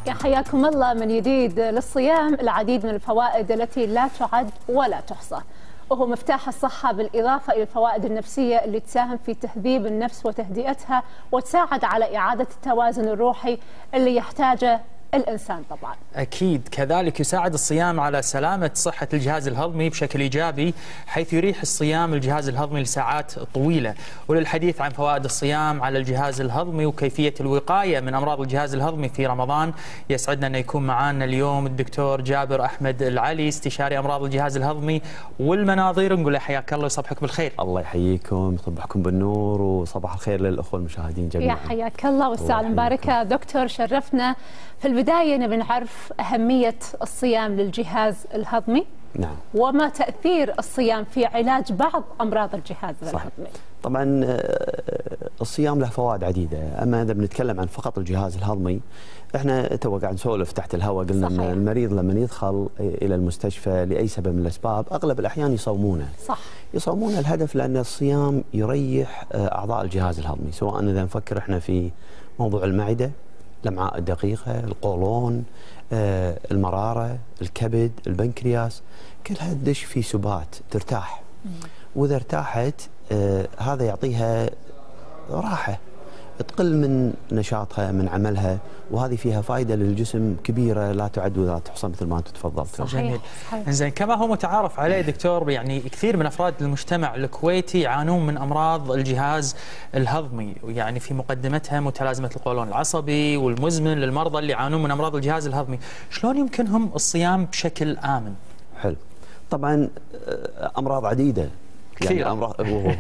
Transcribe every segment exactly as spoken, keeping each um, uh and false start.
يا حياكم الله من جديد. للصيام العديد من الفوائد التي لا تعد ولا تحصى، وهو مفتاح الصحة بالإضافة إلى الفوائد النفسية اللي تساهم في تهذيب النفس وتهدئتها وتساعد على إعادة التوازن الروحي اللي يحتاجه الإنسان طبعا. أكيد. كذلك يساعد الصيام على سلامة صحة الجهاز الهضمي بشكل إيجابي، حيث يريح الصيام الجهاز الهضمي لساعات طويلة. وللحديث عن فوائد الصيام على الجهاز الهضمي وكيفية الوقاية من أمراض الجهاز الهضمي في رمضان، يسعدنا أن يكون معنا اليوم الدكتور جابر أحمد العلي، استشاري أمراض الجهاز الهضمي والمناظير. نقول له حياك الله ويصبحك بالخير. الله يحييكم، يصبحكم بالنور وصباح الخير للأخوة المشاهدين جميعا. يا حياك الله والساعة المباركة. دكتور شرفنا. في البداية نبي نعرف أهمية الصيام للجهاز الهضمي. نعم. وما تأثير الصيام في علاج بعض أمراض الجهاز صح. الهضمي. طبعا الصيام له فوائد عديدة، أما إذا بنتكلم عن فقط الجهاز الهضمي، احنا تو قاعد نسولف تحت الهواء، قلنا صحيح. ان المريض لما يدخل الى المستشفى لاي سبب من الاسباب اغلب الاحيان يصومونه. صح. يصومونه الهدف لان الصيام يريح اعضاء الجهاز الهضمي، سواء اذا نفكر احنا في موضوع المعده، الامعاء الدقيقه، القولون، المراره، الكبد، البنكرياس، كلها تدش في سبات ترتاح. مم. واذا ارتاحت هذا يعطيها راحه، تقل من نشاطها من عملها، وهذه فيها فائده للجسم كبيره لا تعد ولا تحصى مثل ما انت تفضلت. جميل. زين، كما هو متعارف عليه دكتور، يعني كثير من افراد المجتمع الكويتي يعانون من امراض الجهاز الهضمي، يعني في مقدمتها متلازمه القولون العصبي والمزمن للمرضى اللي يعانون من امراض الجهاز الهضمي، شلون يمكنهم الصيام بشكل امن؟ حلو. طبعا امراض عديده كثير. يعني الامراض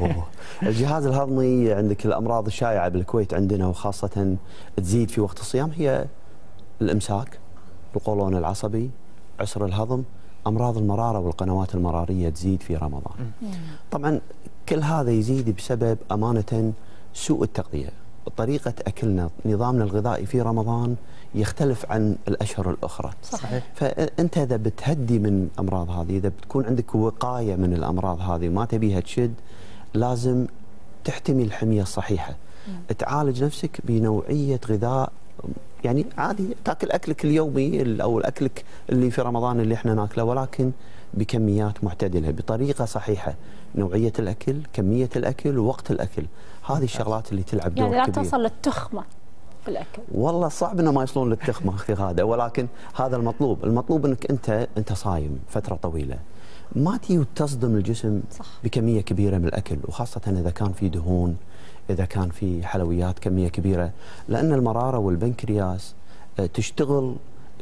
الجهاز الهضمي، عندك الامراض الشائعه بالكويت عندنا وخاصه تزيد في وقت الصيام هي الامساك، القولون العصبي، عسر الهضم، امراض المراره والقنوات المراريه تزيد في رمضان. طبعا كل هذا يزيد بسبب امانه سوء التغذيه. طريقه اكلنا، نظامنا الغذائي في رمضان يختلف عن الاشهر الاخرى. صحيح. فانت اذا بتهدي من الامراض هذه، اذا بتكون عندك وقايه من الامراض هذه وما تبيها تشد، لازم تحتمي الحميه الصحيحه. مم. تعالج نفسك بنوعيه غذاء، يعني عادي تاكل اكلك اليومي او اكلك اللي في رمضان اللي احنا ناكله، ولكن بكميات معتدله بطريقه صحيحه. نوعيه الاكل، كميه الاكل، ووقت الاكل، هذه الشغلات اللي تلعب دور كبير. يعني لا توصل للتخمه في الاكل. والله صعب انه ما يصلون للتخمه اختي غاده، ولكن هذا المطلوب، المطلوب انك انت انت صايم فتره طويله ما تي وتصدم الجسم. صح. بكميه كبيره من الاكل، وخاصه اذا كان في دهون، اذا كان في حلويات كميه كبيره، لان المراره والبنكرياس تشتغل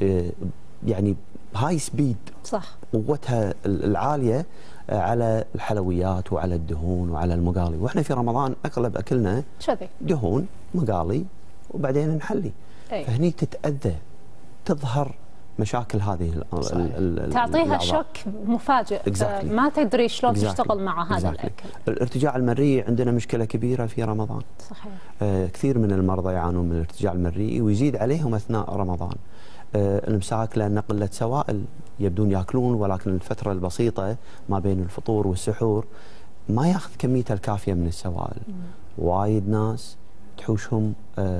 يعني هاي سبيد. صح. قوتها العاليه على الحلويات وعلى الدهون وعلى المقالي، واحنا في رمضان اغلب اكلنا شذي دهون، مقالي، وبعدين نحلي. أي. فهني تتاذى، تظهر مشاكل هذه ال تعطيها شوك مفاجئ. exactly. ما تدري شلون exactly. تشتغل مع هذا exactly. الاكل. الارتجاع المريء عندنا مشكله كبيره في رمضان. صحيح. آه كثير من المرضى يعانون من الارتجاع المريء ويزيد عليهم اثناء رمضان. آه الامساك لان قله سوائل، يبدون ياكلون ولكن الفتره البسيطه ما بين الفطور والسحور ما ياخذ كميته الكافيه من السوائل. مم. وايد ناس تحوشهم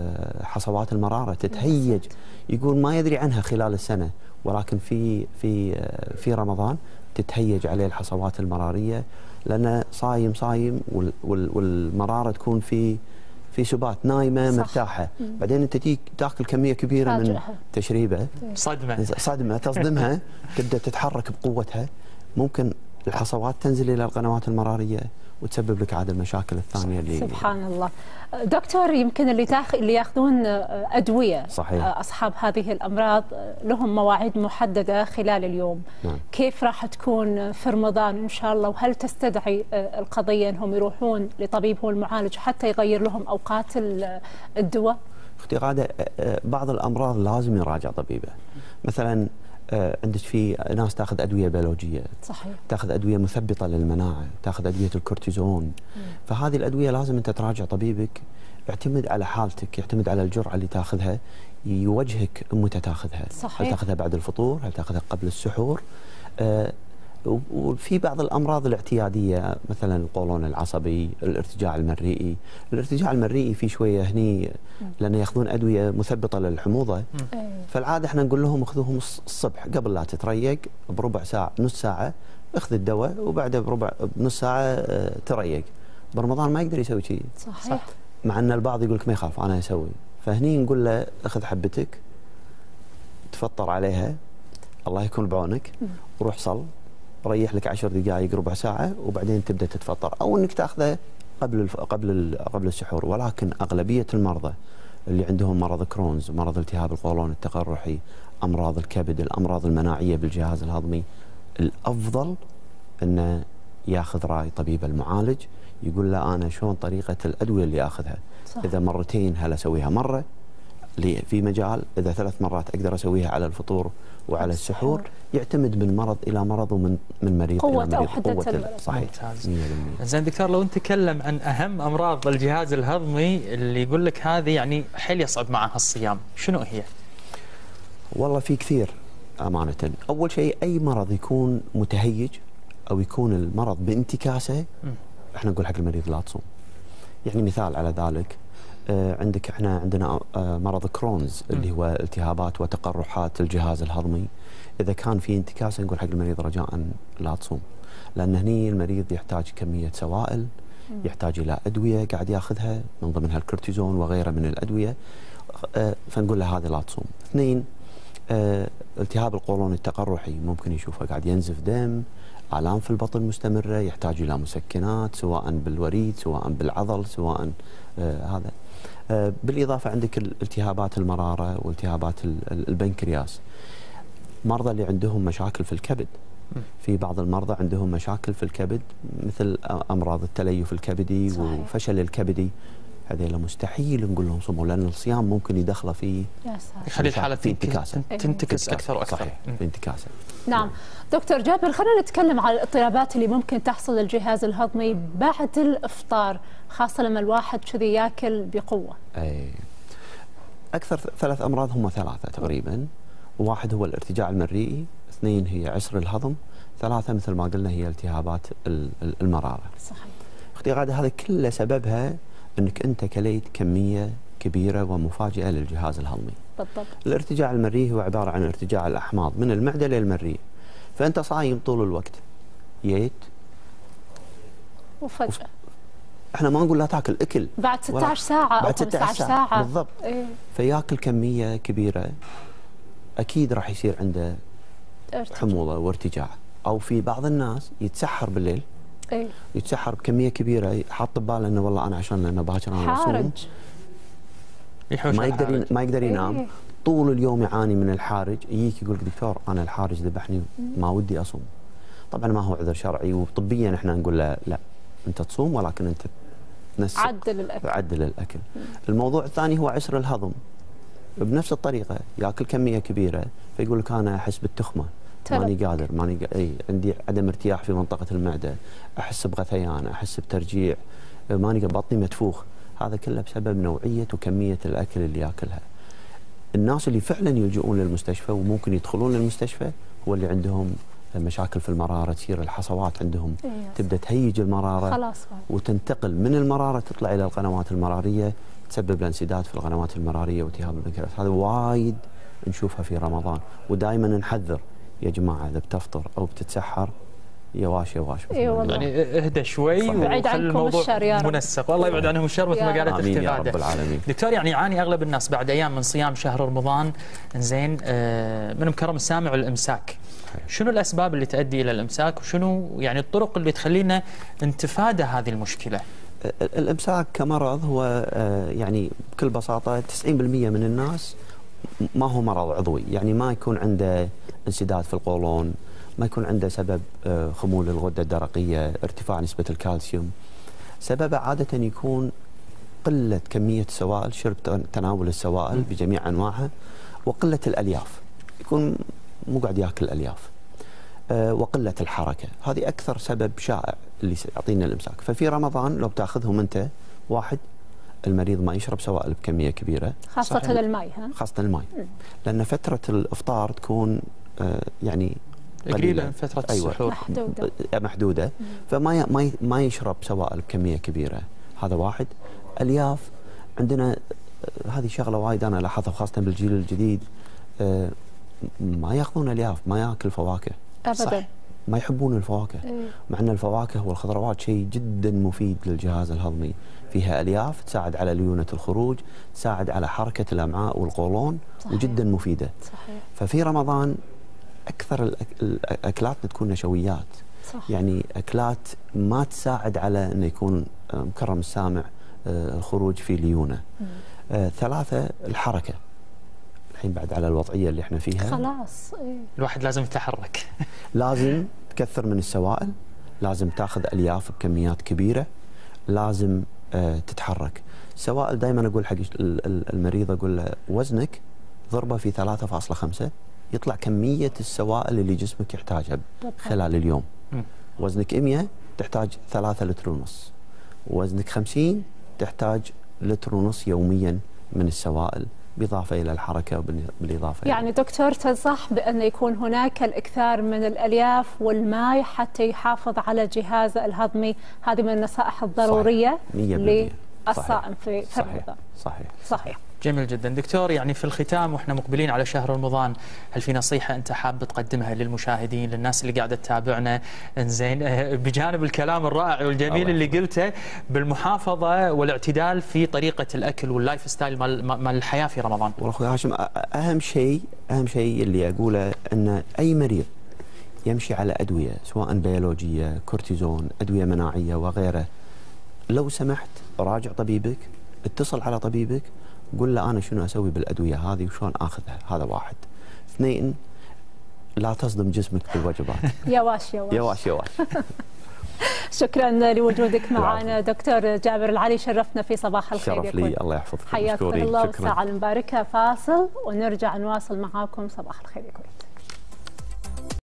حصوات المراره، تتهيج، يقول ما يدري عنها خلال السنه، ولكن في في في رمضان تتهيج عليه الحصوات المراريه، لانه صايم صايم والمراره تكون في في سبات، نايمه. صح. مرتاحه. مم. بعدين انت تيجي تاكل كميه كبيره من تشريبه، صدمه صدمه تصدمها، تبدا تتحرك بقوتها، ممكن الحصوات تنزل الى القنوات المراريه وتسبب لك عاد المشاكل الثانيه اللي سبحان الله. دكتور، يمكن اللي تاخ... اللي ياخذون ادويه. صحيح. اصحاب هذه الامراض لهم مواعيد محدده خلال اليوم. نعم. كيف راح تكون في رمضان ان شاء الله، وهل تستدعي القضيه انهم يروحون لطبيب هو المعالج حتى يغير لهم اوقات الدواء؟ اختي غاده، بعض الامراض لازم يراجع طبيبه. مثلا عندك في ناس تاخذ ادويه بيولوجيه. صحيح. تاخذ ادويه مثبطه للمناعه، تاخذ ادويه الكورتيزون. مم. فهذه الادويه لازم انت تراجع طبيبك، يعتمد على حالتك، يعتمد على الجرعه اللي تاخذها، يوجهك متى تاخذها. صحيح. هل تاخذها بعد الفطور؟ هل تاخذها قبل السحور؟ آه وفي بعض الامراض الاعتياديه مثلا القولون العصبي، الارتجاع المريئي، الارتجاع المريئي في شويه هني لان ياخذون ادويه مثبطه للحموضه، فالعاده احنا نقول لهم خذوهم الصبح قبل لا تتريق بربع ساعه نص ساعه، اخذ الدواء وبعدها بربع بنص ساعه تريق. برمضان ما يقدر يسوي شيء. صحيح. مع ان البعض يقول لك ما يخاف انا اسوي، فهني نقول له اخذ حبتك تفطر عليها الله يكون بعونك، وروح صل ريح لك عشر دقائق ربع ساعه وبعدين تبدا تتفطر، او انك تاخذه قبل الف... قبل ال... قبل السحور. ولكن اغلبيه المرضى اللي عندهم مرض كرونز، مرض التهاب القولون التقرحي، امراض الكبد، الامراض المناعيه بالجهاز الهضمي، الافضل انه ياخذ راي طبيب المعالج، يقول له انا شلون طريقه الادويه اللي اخذها. صح. اذا مرتين هل اسويها مره في مجال، اذا ثلاث مرات اقدر اسويها على الفطور وعلى السحور. يعتمد من مرض الى مرض ومن من مريض قوة الى مريض قوة او حده. صحيح. زين دكتور، لو نتكلم عن اهم امراض الجهاز الهضمي اللي يقول لك هذه يعني حيل يصعب معها الصيام، شنو هي؟ والله في كثير امانه. اول شيء اي مرض يكون متهيج او يكون المرض بانتكاسه احنا نقول حق المريض لا تصوم. يعني مثال على ذلك آه عندك احنا عندنا آه مرض كرونز اللي هو التهابات وتقرحات الجهاز الهضمي. اذا كان في انتكاسه نقول حق المريض رجاء لا تصوم، لان هني المريض يحتاج كميه سوائل، يحتاج الى ادويه قاعد ياخذها من ضمنها الكورتيزون وغيره من الادويه، آه فنقول له هذه لا تصوم. اثنين آه التهاب القولون التقرحي ممكن يشوفه قاعد ينزف دم، آلام في البطن مستمرة، يحتاج إلى مسكنات سواء بالوريد سواء بالعضل سواء آه هذا. آه بالإضافة عندك التهابات المرارة والتهابات البنكرياس. مرضى اللي عندهم مشاكل في الكبد، في بعض المرضى عندهم مشاكل في الكبد مثل أمراض التليف الكبدي. صحيح. وفشل الكبدي، هذيلا مستحيل نقول لهم صوموا، لأن الصيام ممكن يدخله في يخلي الحالة في انتكاسة تنتكس أكثر وأكثر. صحيح. في انتكاسة. نعم. دكتور جابر، خلينا نتكلم عن الاضطرابات اللي ممكن تحصل للجهاز الهضمي بعد الإفطار، خاصة لما الواحد كذي ياكل بقوة. أي أكثر ثلاث أمراض هم ثلاثة تقريبا. واحد هو الارتجاع المريئي، اثنين هي عسر الهضم، ثلاثة مثل ما قلنا هي التهابات المرارة. صحيح. اختي غادة هذا كله سببها انك انت كليت كميه كبيره ومفاجئه للجهاز الهضمي. بالضبط. الارتجاع المريء هو عباره عن ارتجاع الاحماض من المعده للمريء، فانت صايم طول الوقت جيت وفجاه وف... احنا ما نقول لا تاكل، اكل بعد ستة عشر ساعه او خمسة عشر ساعه, ساعة. بالضبط. إيه؟ فياكل كميه كبيره اكيد راح يصير عنده ارتجاع. حموضه وارتجاع. او في بعض الناس يتسحر بالليل. ايه؟ يتسحر بكميه كبيره، حاط بباله انه والله انا عشان لانه باكر انا اصوم ما يقدر ما يقدر ينام. إيه؟ طول اليوم يعاني من الحارج، يجيك يقول لك دكتور انا الحارج ذبحني ما ودي اصوم. طبعا ما هو عذر شرعي، وطبيا احنا نقول له لا انت تصوم ولكن انت تنسق عدل الاكل. عدل الاكل. مم. الموضوع الثاني هو عسر الهضم. بنفس الطريقه ياكل كميه كبيره فيقول لك انا احس بالتخمه، ماني قادر، ماني قا... اي عندي عدم ارتياح في منطقه المعده، احس بغثيان، احس بترجيع، ماني بطني متفوخ. هذا كله بسبب نوعيه وكميه الاكل اللي ياكلها. الناس اللي فعلا يلجؤون للمستشفى وممكن يدخلون للمستشفى هو اللي عندهم مشاكل في المراره، تصير الحصوات عندهم إيه تبدا تهيج المراره خلاص وتنتقل من المراره تطلع الى القنوات المراريه، تسبب الانسداد في القنوات المراريه والتهاب البنكرياس. هذا وايد نشوفها في رمضان، ودائما نحذر يا جماعه اذا بتفطر او بتتسحر يواش يواش. اي والله. يعني اهدى شوي وخلي الموضوع منسق، والله يبعد عنهم الشر مثل ما قالت اختي غاده. يا رب العالمين. دكتور، يعني يعاني اغلب الناس بعد ايام من صيام شهر رمضان زين آه من كرم السامع والامساك. شنو الاسباب اللي تؤدي الى الامساك، وشنو يعني الطرق اللي تخلينا نتفادى هذه المشكله؟ الامساك كمرض هو آه يعني بكل بساطه تسعين بالمئة من الناس ما هو مرض عضوي، يعني ما يكون عنده انسداد في القولون، ما يكون عنده سبب خمول الغدة الدرقية، ارتفاع نسبة الكالسيوم. سببه عادة يكون قلة كمية السوائل، شرب تناول السوائل بجميع أنواعها، وقلة الألياف، يكون مو قاعد ياكل الألياف، أه وقلة الحركة. هذه أكثر سبب شائع اللي يعطينا الإمساك. ففي رمضان لو بتاخذهم أنت، واحد المريض ما يشرب سوائل بكمية كبيرة، خاصة الماء. ها؟ خاصة الماء، لأن فترة الإفطار تكون أه يعني تقريبا فترة أيوة السحور محدودة محدودة فما ما ما يشرب سوائل بكمية كبيرة. هذا واحد. الياف عندنا هذه شغلة وايد أنا لاحظها خاصة بالجيل الجديد، آه ما ياخذون الياف، ما ياكل فواكه ابدا، ما يحبون الفواكه. إيه؟ مع ان الفواكه والخضروات شيء جدا مفيد للجهاز الهضمي، فيها الياف تساعد على ليونه الخروج، تساعد على حركه الامعاء والقولون، صحيح. وجدا مفيده. صحيح. ففي رمضان اكثر الاكلات تكون نشويات، صح. يعني اكلات ما تساعد على انه يكون مكرم السامع الخروج في ليونه. آه ثلاثه الحركه، الحين بعد على الوضعيه اللي احنا فيها خلاص إيه؟ الواحد لازم يتحرك. لازم تكثر من السوائل، لازم تاخذ الياف بكميات كبيره، لازم آه تتحرك. السوائل دائما اقول حق المريض، اقول له وزنك ضربه في ثلاثة فاصلة خمسة يطلع كميه السوائل اللي جسمك يحتاجها خلال اليوم. م. وزنك مئة تحتاج ثلاثة لتر ونص، وزنك خمسين تحتاج لتر ونص يوميا من السوائل، بالإضافة إلى الحركة وبالإضافة يعني دكتور تنصح بأن يكون هناك الإكثار من الألياف والماء حتى يحافظ على الجهاز الهضمي، هذه من النصائح الضرورية للصائم في رمضان. صحيح. صحيح. جميل جدا دكتور. يعني في الختام واحنا مقبلين على شهر رمضان، هل في نصيحة أنت حاب تقدمها للمشاهدين، للناس اللي قاعدة تتابعنا؟ انزين بجانب الكلام الرائع والجميل اللي قلته بالمحافظة والاعتدال في طريقة الأكل واللايف ستايل مال مال الحياة في رمضان. والله أخوي هاشم، أهم شيء أهم شيء اللي أقوله أن أي مريض يمشي على أدوية سواء بيولوجية، كورتيزون، أدوية مناعية وغيره، لو سمحت راجع طبيبك، اتصل على طبيبك، قل له أنا شنو أسوي بالأدوية هذه وشلون آخذها. هذا واحد. اثنين، لا تصدم جسمك بالوجبات. يواش يواش يواش يواش. شكرا لوجودك معنا دكتور جابر العلي، شرفنا في صباح الخير. شرف لي، الله يحفظك. حياكم الله، والساعة المباركة. فاصل ونرجع نواصل معاكم صباح الخير يا كويت.